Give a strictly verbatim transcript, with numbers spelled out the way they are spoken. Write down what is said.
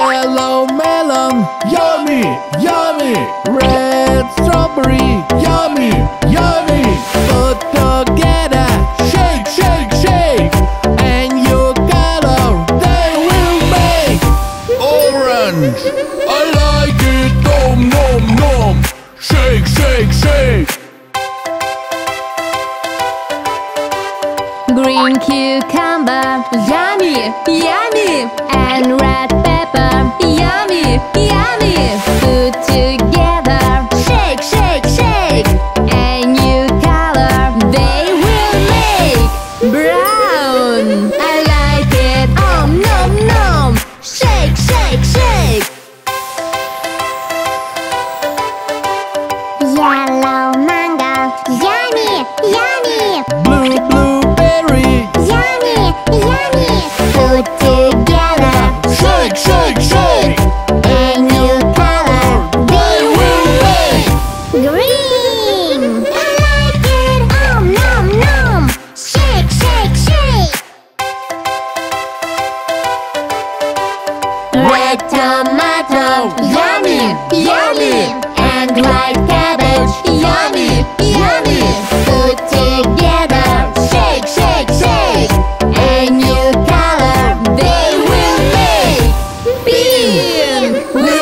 Yellow melon, yummy, yummy. Red strawberry, yummy, yummy. Put together, shake, shake, shake, and your color they will make. Orange, I like it, nom, nom, nom. Shake, shake, shake. Green cucumber, yummy, yummy. And red pepper, yummy, yummy. Put together, shake, shake, shake, and new color they will make. Brown, I like it, oh nom nom. Shake, shake, shake. Yellow mango, yummy, yummy. Blue blueberry, Yummy, yummy. Put together, shake, shake, shake, and new color they will make. green. I like it, oh nom nom. Shake, shake, shake. Red tomato, yummy, yummy. And white cabbage, yummy, yummy. Put together, shake, shake, shake, and new color they will make. Bean,